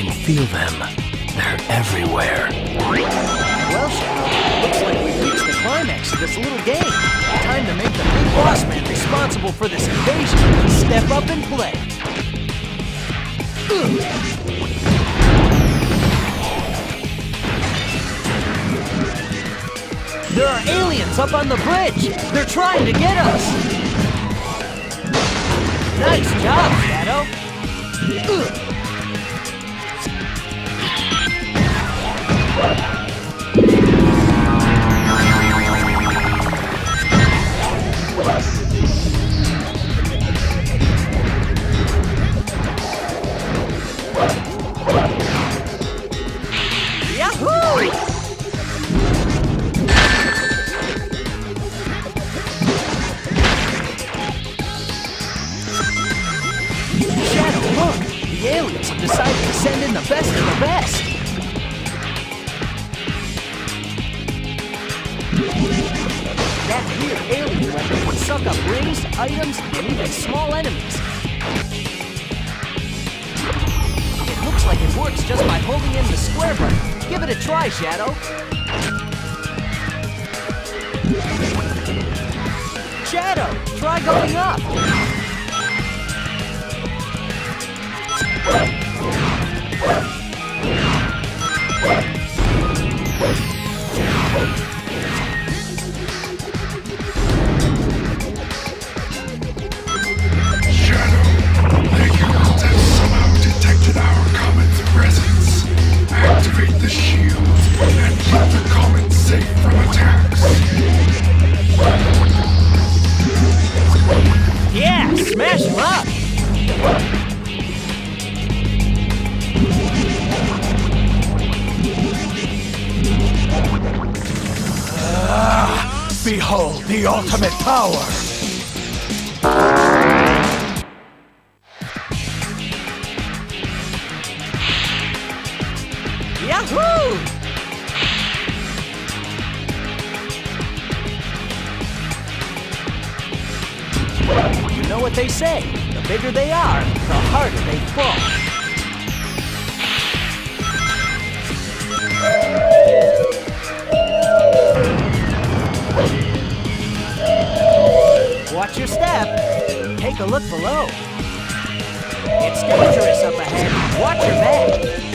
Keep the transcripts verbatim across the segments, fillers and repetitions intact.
can feel them. They're everywhere. Well, Shadow, looks like we've reached the climax of this little game. Time to make the big boss man responsible for this invasion step up and play. There are aliens up on the bridge. They're trying to get us. Nice job, Shadow. Yahoo! Shadow, look! The aliens have decided to send in the best of the best! That weird alien weapon can suck up rings, items, and even small enemies. It looks like it works just by holding in the square button. Give it a try, Shadow. Shadow, try going up. Activate the shield and keep the comet safe from attacks. Yeah, smash him up! Ah, behold the ultimate power! Yahoo! You know what they say, the bigger they are, the harder they fall. Watch your step. Take a look below. It's dangerous up ahead. Watch your back.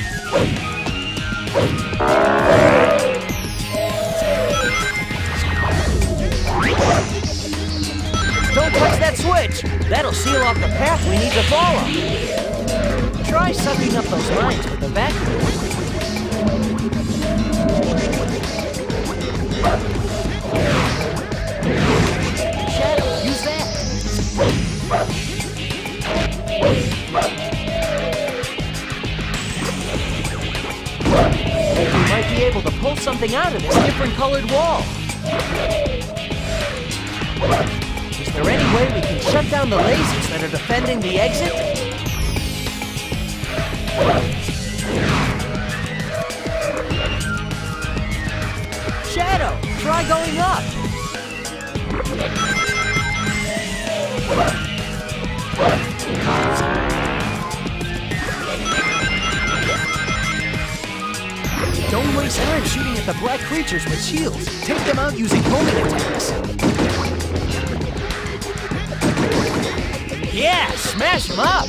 Don't touch that switch! That'll seal off the path we need to follow. Try sucking up those lines with the vacuum. Shadow, use that. We might be able to pull something out of this different colored wall. Is there any way we can shut down the lasers that are defending the exit? Shadow, try going up. Don't waste time shooting at the black creatures with shields. Take them out using homing attacks. Yeah, smash them up!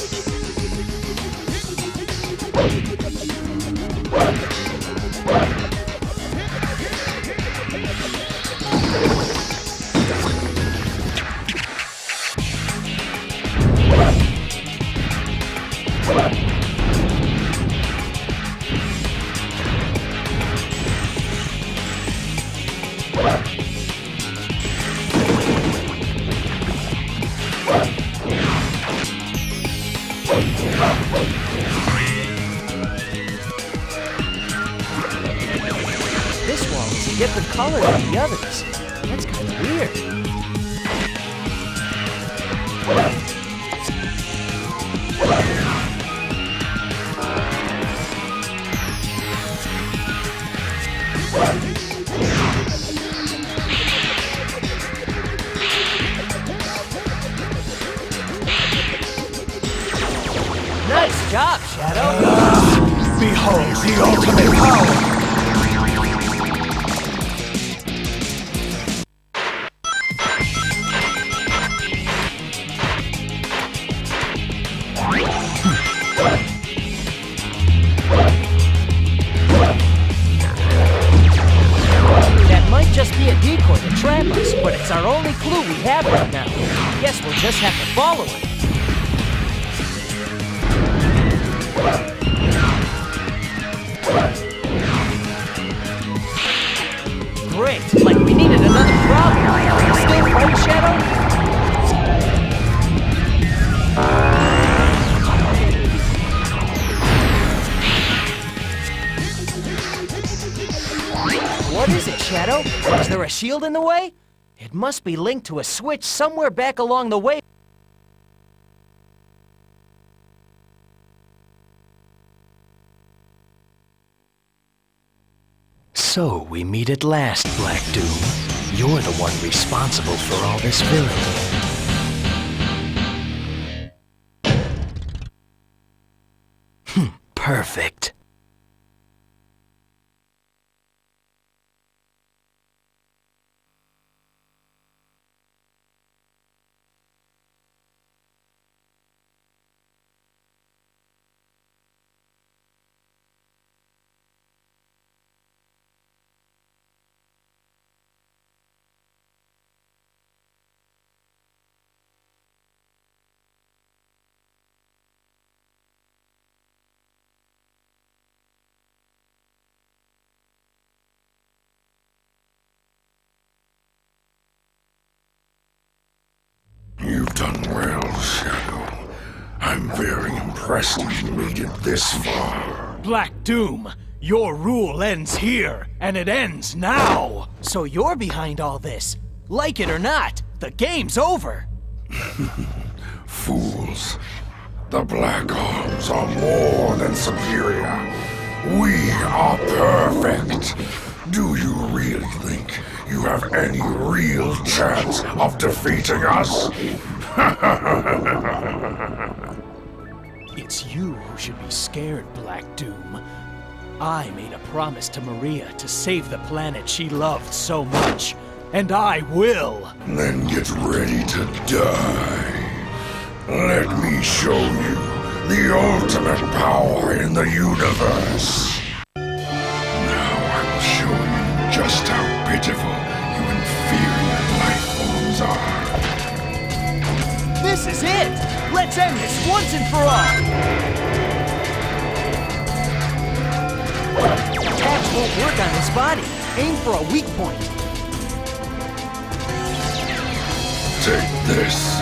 This wall is a different color than the others. That's kind of weird. Nice job, Shadow! Ah, behold the ultimate power! That might just be a decoy to trap us, but it's our only clue we have right now. Guess we'll just have to follow it. Great, like we needed another problem. Still right, Shadow? What is it, Shadow? Is there a shield in the way? It must be linked to a switch somewhere back along the way. So we meet at last, Black Doom. You're the one responsible for all this villainy. Hmm, perfect. You've done well, Shadow. I'm very impressed you made it this far. Black Doom, your rule ends here, and it ends now! So you're behind all this. Like it or not, the game's over. Fools. The Black Arms are more than superior. We are perfect. Do you really think you have any real chance of defeating us? It's you who should be scared, Black Doom. I made a promise to Maria to save the planet she loved so much, and I will! Then get ready to die. Let me show you the ultimate power in the universe. Now I will show you just how pitiful you inferior life forms are. This is it! Let's end this once and for all! Attacks won't work on his body. Aim for a weak point. Take this.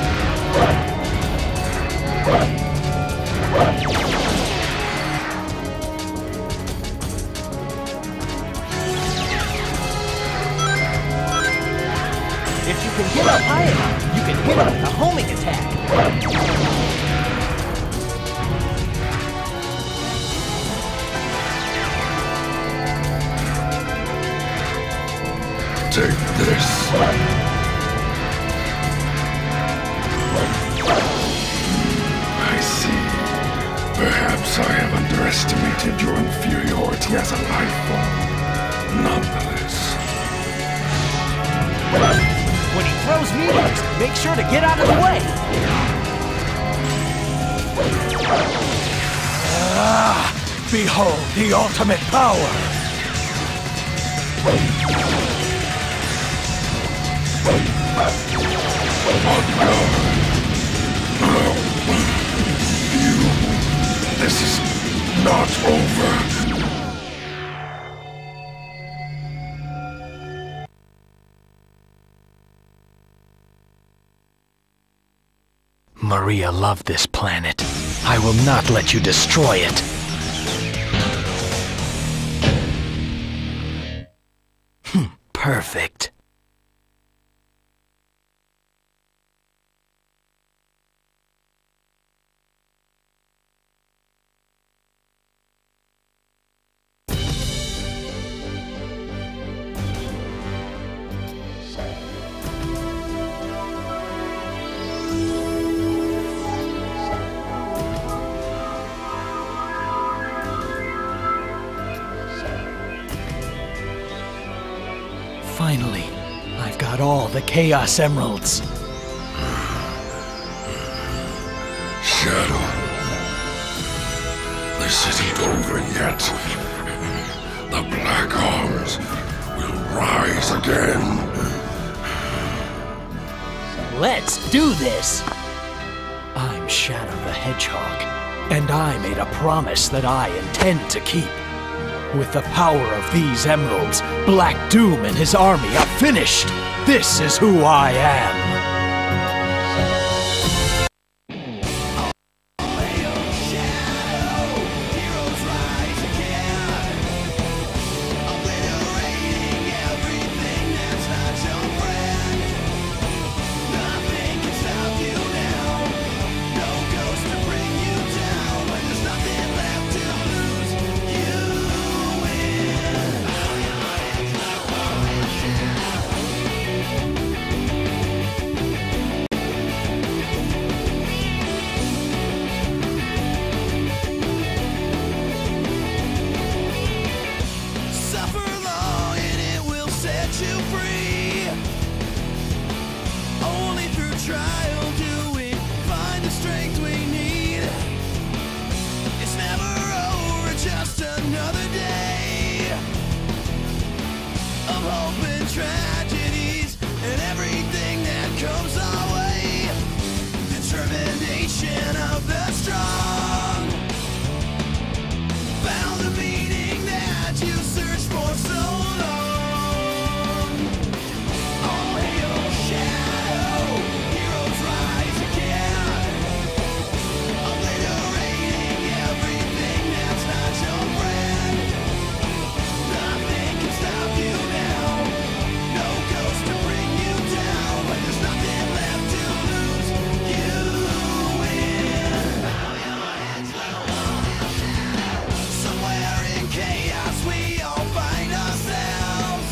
If you can get up high enough, you can hit him with a homing attack. Take this. I see. Perhaps I have underestimated your inferiority as a life form. Nonetheless. When he throws meteors, make sure to get out of the way! Ah, behold the ultimate power! You... This is not over. Maria loved this planet. I will not let you destroy it. Hmm, perfect. Finally, I've got all the Chaos Emeralds. Shadow. This isn't over yet. The Black Arms will rise again. Let's do this! I'm Shadow the Hedgehog, and I made a promise that I intend to keep. With the power of these emeralds, Black Doom and his army are finished! This is who I am! Tragedies and everything that comes our way. Determination of the strong. Found the meaning that you searched for so long. All hail Shadow, heroes rise again. Obliterating everything that's not your friend. Nothing can stop you now. To bring you down, but there's nothing left to lose. You win. Somewhere in chaos we all find ourselves.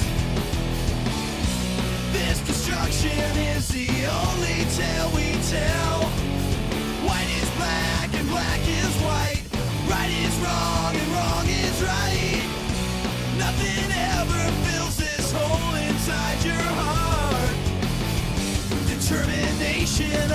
This destruction is the only tale we tell. White is black and black is white. Right is wrong and wrong is right. Nothing ever fills this hole inside your heart. Determination